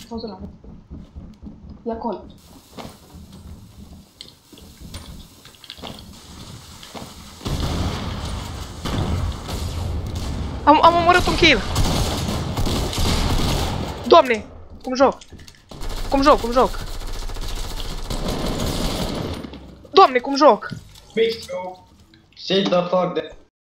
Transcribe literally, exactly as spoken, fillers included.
Pauză la mine. E acolo. Am, am omorât un kill. Doamne, cum joc? Cum joc, cum joc? Doamne, cum joc? Sit the fuck down.